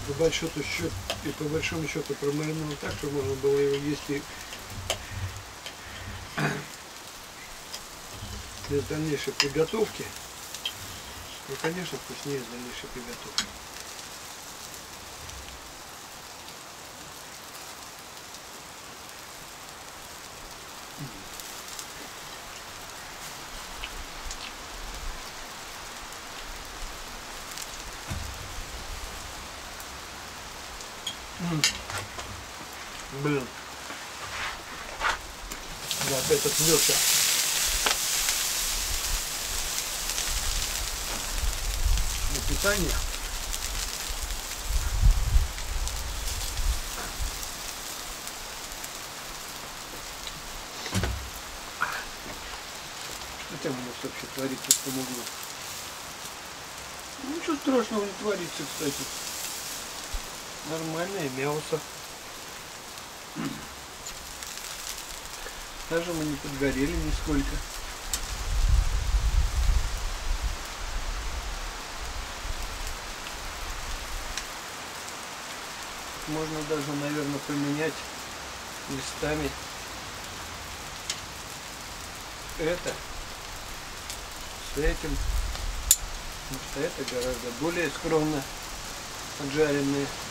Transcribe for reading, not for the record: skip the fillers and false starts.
по большому счету промаринованный так, что можно было его есть и без дальнейшей приготовки. Ну, конечно, вкуснее с дальнейшей приготовки. Блин. Да, опять отвлекся. На питание. Что там у нас вообще творится в том углу? Ничего страшного не творится, кстати. Нормальное мясо. Даже мы не подгорели нисколько. Можно даже, наверное, поменять местами это с этим. Потому что это гораздо более скромно поджаренные.